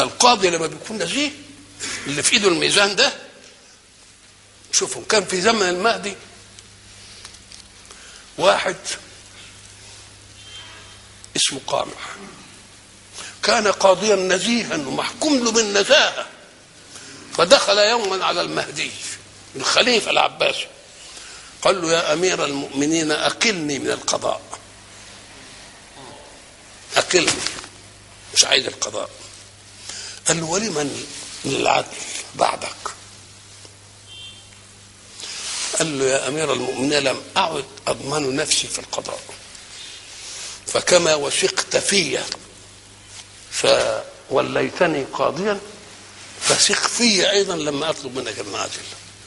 القاضي لما بيكون نزيه اللي في ايده الميزان ده، شوفوا كان في زمن المهدي واحد اسمه قامح، كان قاضيا نزيها ومحكوم له بالنزاهه، فدخل يوما على المهدي الخليفه العباسي قال له: يا امير المؤمنين اقلني من القضاء، اقلني، مش عايز القضاء. قال له: ولمن العدل بعدك؟ قال له: يا امير المؤمنين لم اعد اضمن نفسي في القضاء، فكما وثقت في فوليتني قاضيا فثق في ايضا لما اطلب منك المعادل،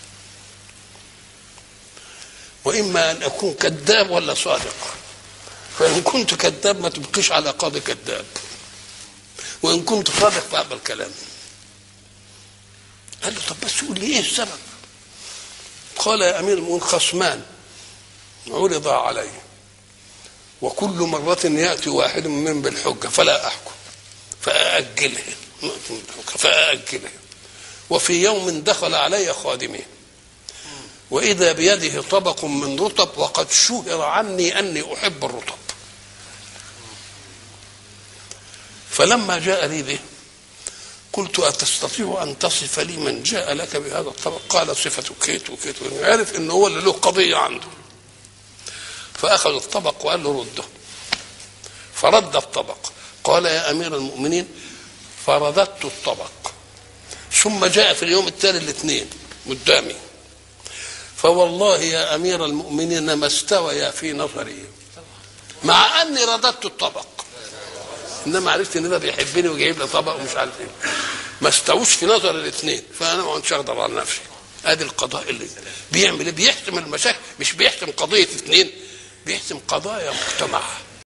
واما ان اكون كذاب ولا صادق، فان كنت كذاب ما تبقيش على قاضي كذاب، وان كنت صادق فاقبل كلامي. قال له: طب بس قول لي ايه السبب؟ قال: يا امير المؤمنين خصمان عرض علي، وكل مرة يأتي واحد منهم بالحجة فلا أحكم فأأجله، وفي يوم دخل علي خادمي وإذا بيده طبق من رطب وقد شهر عني أني أحب الرطب، فلما جاء لي به قلت: أتستطيع أن تصف لي من جاء لك بهذا الطبق؟ قال: صفة كيت وكيت، عرف إنه هو اللي له قضية عنده. فأخذ الطبق وقال له: رده، فرد الطبق. قال: يا أمير المؤمنين فرددت الطبق، ثم جاء في اليوم التالي الاثنين قدامي، فوالله يا أمير المؤمنين ما استويا في نظري، مع أني رددت الطبق، إنما عرفت إن ده بيحبني وجايب لي طبق ومش عارف إيه، ما استووش في نظر الاثنين، فأنا ما كنتش أقدر على نفسي. ادي القضاء اللي بيعمل، بيحسم المشاكل، مش بيحسم قضية اثنين، بيحسم قضايا مجتمع.